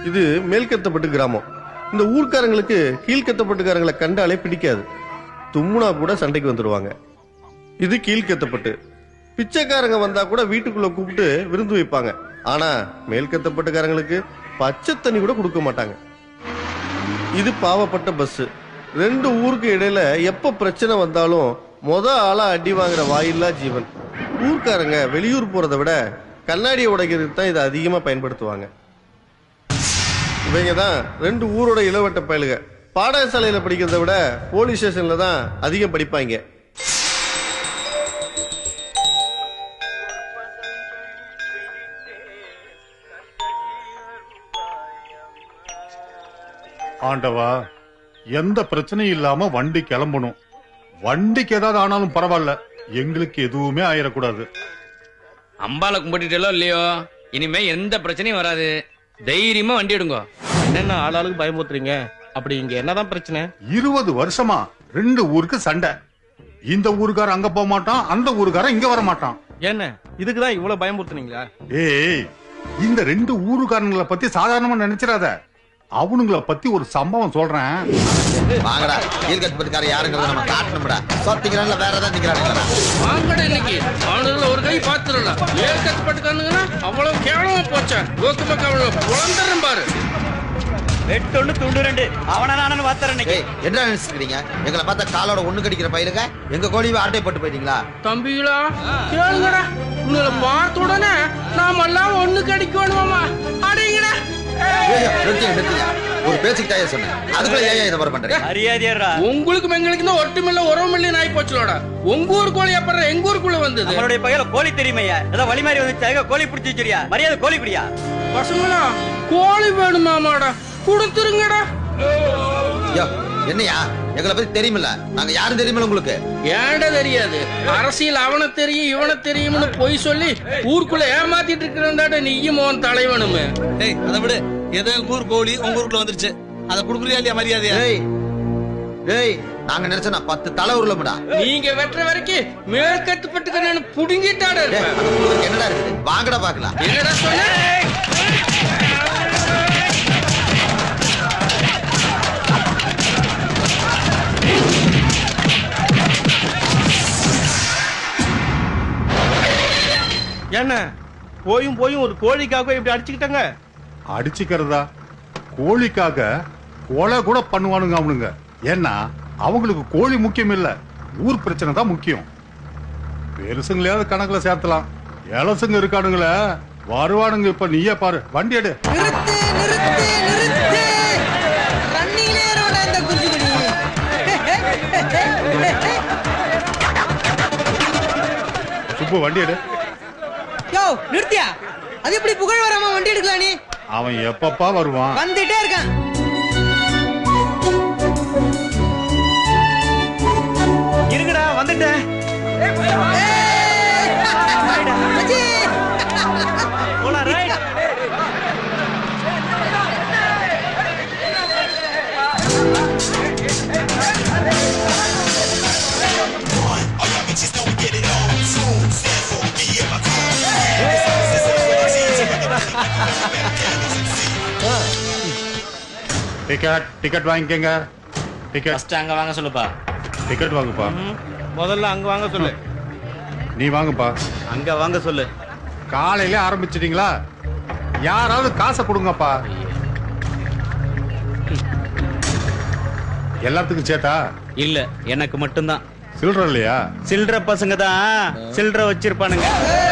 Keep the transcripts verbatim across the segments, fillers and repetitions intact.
இது மேல்கத்தப்பட்டு கிராமம். இந்த ஊர்க்காரங்களுக்கு கீழ்கத்தப்பட்டுக்காரங்களை கண்டாலே பிடிக்காது. தும்முனா கூட சண்டைக்கு வந்துருவாங்க. இது கீழ்கத்தப்பட்டு. பிச்சைக்காரங்க வந்தா கூட வீட்டுக்குள்ள கூப்பிட்டு விருந்து வைப்பாங்க. ஆனா மேல்கத்தப்பட்டுக்காரங்களுக்கு பச்சை தண்ணி கூட கொடுக்க மாட்டாங்க. இது பாவப்பட்ட பஸ். ரெண்டு ஊருக்கு இடையில எப்ப பிரச்சனை வந்தாலும் மொத ஆளா அடி வாங்குற வாயில்லா ஜீவன். ஊர்க்காரங்க வெளியூர் போறதை விட கண்ணாடியை உடைக்கிறதுக்கு தான் இதை அதிகமா பயன்படுத்துவாங்க. இவங்க தான் ரெண்டு ஊரோட இளவட்ட பயலுக. பாடக சாலையில படிக்கிறத விட போலீஸ் ஸ்டேஷன்ல தான் அதிகம் படிப்பாங்க. ஆண்டவா, எந்த பிரச்சனையும் இல்லாம வண்டி கிளம்பணும். வண்டிக்கு ஏதாவது ஆனாலும் பரவாயில்ல, எங்களுக்கு எதுவுமே ஆயிடக்கூடாது. அம்பால கும்பிட்டுட்டோ இல்லையோ, இனிமே எந்த பிரச்சனையும் வராது. தைரியமா வண்டி எடுங்க. என்னென்ன ஆளாளுக்கு பயமுறுத்துறீங்க? அப்படி இங்க என்னதான் பிரச்சனை? இருபது வருஷமா ரெண்டு ஊருக்கு சண்டை. இந்த ஊருக்கார அங்க போக மாட்டான், அந்த ஊருக்கார இங்க வர மாட்டான். என்ன இதுக்குதான் இவ்வளவு பயமுறுத்துனீங்களா? ஏய், இந்த ரெண்டு ஊருக்காரங்களை பத்தி சாதாரணமா நினைச்சிடாத. அவனுங்களை பத்தி ஒரு சம்பவம் சொல்றேன். வாங்கடா, கீழ்கட்டுப்பட்டுக்கார யாருங்கிறத நம்ம காட்டணும்டா. சொத்திக்கிறான்ல வேற ஏதாவது நிக்கிறானுங்களா? வாங்கடா, இன்னைக்கு அவனுல ஒரு கை பாத்துறல. ஏற்கட்டுப்பட்டுக்கானுங்கன்னா அவ்வளவு கேவலமா போச்சா? கோக்கு பக்கம் அவ்வளவு குழந்தரும் பாரு. வெட்டொன்னு துண்டு ரெண்டு அவன நானு பாத்துறேன். என்ன நினைச்சுக்கிறீங்க? எங்களை பார்த்தா காலோட ஒண்ணு கடிக்கிற பயிலுங்க. எங்க கோழிவை ஆட்டை போட்டு போயிட்டீங்களா? தம்பிகளா கேளுங்கடா, உங்களை பார்த்த உடனே நாம எல்லாம் ஒண்ணு கடிக்கணுமாமா. அடைங்கடா. ஒரு பேச்சுக்கிட்டாயே சொன்னேன், அதுக்குள்ள ஏன் இதை பண்றீங்க? உங்களுக்கு எங்களுக்கு தான் ஒட்டுமில்ல உறவுமில்ல நாய் போச்சுலோட. உங்க ஊர் கோழி அப்புறம் எங்க ஊருக்குள்ள வந்தது. நம்மளுடைய பையில கோழி தெரியுமையா? ஏதோ வழி மாதிரி வந்து கோழி பிடிச்சி வச்சிருக்கியா? மரியாதை கோழி பிடியா? பசங்களா கோழி வேணுமாமாடா, கொடுத்துருங்கடா. என்னையா எங்களை பத்தி தெரியுமில்ல? நாங்க யாரும் தெரியுமில்ல உங்களுக்கு? ஏன்டா தெரியாது? அரசியல் அவனை தெரியும் இவனை தெரியும்னு பொய் சொல்லி ஊருக்குள்ள ஏமாத்திட்டு இருக்கிறான்டா நீயும் உன் தலைவனுமே. அதை விடு, ஏதோ ஊர் கோழி உங்க ஊருக்குள்ள வந்துருச்சு, அதை கொடுக்குறியா இல்லையா மரியாதையா? டேய், நாங்க நினைச்சா நான் பத்து தலை உருளமுடா. நீங்க வெட்டுற வரைக்கும் மேற்கட்டுப்பட்டுக்க நான் புடுங்கிட்டாடா. என்னடா இருக்குது? வாங்கடா பாக்கலாம். என்னடா சொன்ன? என்ன போயும் போயும் ஒரு கோழிக்காக இப்படி அடிச்சுக்கிட்டாங்க? அடிச்சுக்கிறதா? கோழிக்காக கொலை கூட பண்ணுவானுங்க அவனுங்க. ஏன்னா அவங்களுக்கு கோழி முக்கியம் இல்ல, ஊர் பிரச்சனை தான் முக்கியம். பெருசுங்களையாவது கணக்குல சேர்த்தலாம். இலசுங்க இருக்கானுங்களே வருவானுங்க. இப்ப நீயே பாரு, வண்டி எடு. சுப்பு வண்டி எடு. நிறுத்தியா? அது எப்படி புகழ் வராம வண்டி எடுக்கலாம்? நீ அவன் எப்பப்பா வருவான்? வந்துட்டே இருக்கான். இருங்கடா, வந்துட்டேன். டிக்கெட் டிக்கெட் வாங்கிக்கங்க. டிக்கெட் அங்க வாங்க சொல்லுப்பா. டிக்கெட் வாங்குப்பா. முதல்ல அங்க வாங்க சொல்லு. நீ வாங்குப்பா. அங்க வாங்க சொல்லு. காலையில ஆரம்பிச்சிட்டீங்களா? யாராவது காசை கொடுங்கப்பா. எல்லாத்துக்கும் சேத்தா? இல்ல, எனக்கு மட்டும்தான். சில்லற இல்லையா? சில்லற பசங்க தான் சில்லற வச்சிருப்பானுங்க.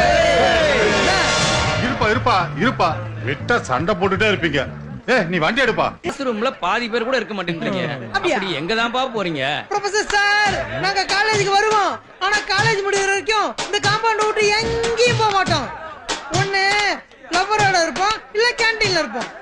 இருப்பா இருப்பா இருப்பா, விட்டா சண்டை போட்டுட்டே இருப்பீங்க. ஏ, நீ வண்டி எடுப்பா. ரூம்ல பாதி பேர் கூட இருக்க மாட்டேங்கிறீங்க. அப்படி எங்க தான் பா போறீங்க? ப்ரொஃபசர் சார், நாங்க காலேஜுக்கு வருவோம். ஆனா காலேஜ் முடியற வரைக்கும் இந்த காம்பவுண்ட் விட்டு எங்கேயும் போக மாட்டோம். ஒண்ணு லவ்வரோட இருப்போம், இல்ல கேண்டீன்ல இருப்போம்.